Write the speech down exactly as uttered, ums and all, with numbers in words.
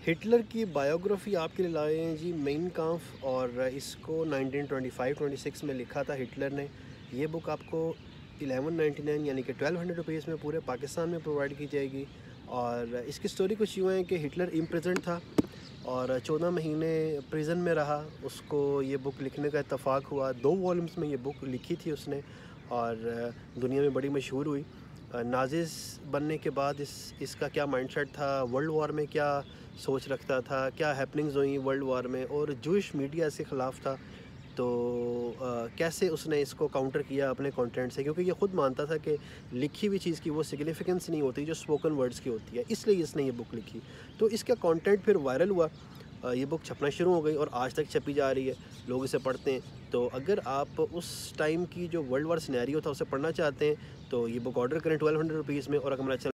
Hitler की biography आपके लिए लाए हैं जी मेन काम्फ। और इसको nineteen twenty five twenty six में लिखा था हिटलर ने। ये बुक आपको इलेवन नाइन्टी नाइन यानी कि ट्वेल्व हंड्रेड रुपीज़ में पूरे पाकिस्तान में प्रोवाइड की जाएगी। और इसकी स्टोरी कुछ यूँ है कि हिटलर इम्प्रिजन था और चौदह महीने प्रिजन में रहा। उसको ये बुक लिखने का इत्तफ़ाक़ हुआ, दो वॉल्यूम्स में ये बुक लिखी थी उसने और दुनिया में बड़ी मशहूर हुई। नाज़िस बनने के बाद इस इसका क्या माइंडसेट था, वर्ल्ड वॉर में क्या सोच रखता था, क्या हैपनिंग्स हुई वर्ल्ड वॉर में, और जूइश मीडिया इसके ख़िलाफ़ था। तो आ, कैसे उसने इसको काउंटर किया अपने कंटेंट से, क्योंकि ये ख़ुद मानता था कि लिखी हुई चीज़ की वो सिग्निफिकेंस नहीं होती जो स्पोकन वर्ड्स की होती है, इसलिए इसने ये बुक लिखी। तो इसका कंटेंट फिर वायरल हुआ, आ, ये बुक छपना शुरू हो गई और आज तक छपी जा रही है, लोग इसे पढ़ते हैं। तो अगर आप उस टाइम की जो वर्ल्ड वार सिनेरियो था उसे पढ़ना चाहते हैं तो ये बुक ऑर्डर करें ट्वेल्व हंड्रेड रुपीज़ में। और अगर हमारा